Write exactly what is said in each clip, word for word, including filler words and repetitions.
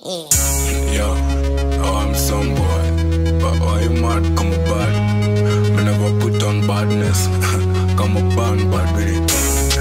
Yo, oh, I'm some boy, but why you mad? Come a bad. Me never put on badness. Come a band bad with it.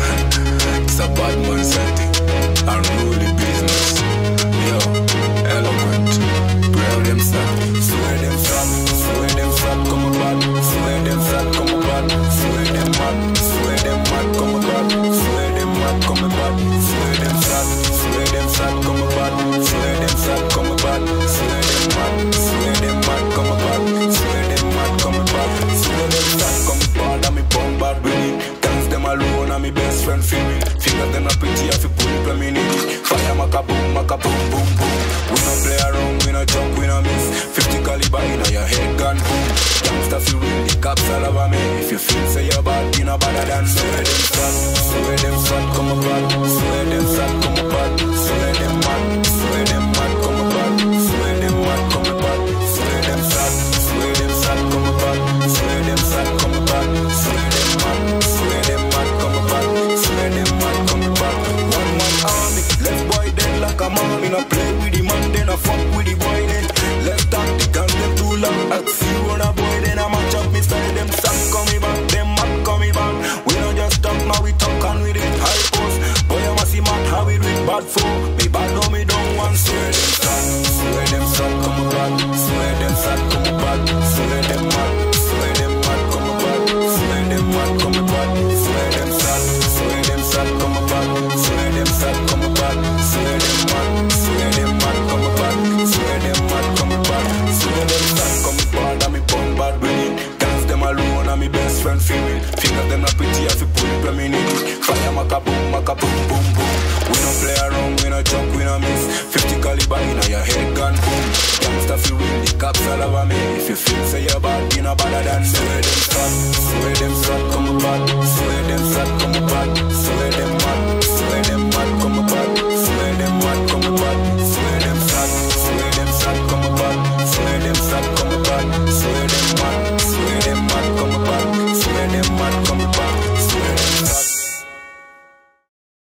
It's a bad man setting. Unruly business. Yo, eloquent. Proud them fat. Swear them fat. Swear them fat. Come a bad. Swear them fat. Come a bad. Swear them mad. Swear them mad. Come a bad. Swear them mad. Come a bad. Swear them fat. Swear them fat. Come a bad. Swear them fat. Come a bad. Swear them mad. Swear them mad. Come a bad. Swear them mad. Come a bad. Swear them fat. Come a bad. And me bum bad with it. Dance them alone and me best friend feel me. Fingers them not pretty. I feel pull it when me need it. Fire maka boom, maka boom, boom, boom. We no play around, we no jump, we no miss. Fifty caliber inna your head gun boom. Gangsta feel real, the cops all over me. If you feel say you're bad, you know better than me. Swear them fat, swear them fat, come a bad. Swear them fat, come a bad. Swear them mad, swear them mad, come a bad. Swear them mad, come a bad. Swear them fat, swear them fat, come a bad. Swear them fat, come a bad. Swear them mad, swear them mad, come a bad. Swear them mad, come a bad. One man army, left boy dead like a mom. In a play with the man, then I fuck with the boy then. Left tactic and them too long. I see one a boy, then I match up me style. Them sang coming back, them mad coming back. We don't just talk, now we talk and with it high post. Boy, I must see mad how we do it bad for. Me bad no me don't want. Swear them fat, swear them fat, come a bad. Swear them fat, come a bad. Swear them mad, swear them mad, come a bad. Swear them mad, come a bad. Swear them fat, swear them fat, come a bad. Swear them fat, come a bad. Swear them mad, swear them mad, come a bad. Swear them mad, come a bad. Swear them fat, come a bad. And me bum bad with it. Dance them alone and me best friend feel it. Fingers them not pretty, I feel pull it when me need it. Fire maka boom, maka boom, boom, boom. We no play around, we no jump, we no miss. Fifty caliber inna your head gun boom. Gangsta feel real, the cops all over me. If you feel say you're bad, you know better than me. Swear them fat, swear them fat, come a bad. Swear them fat, come a bad. Swear them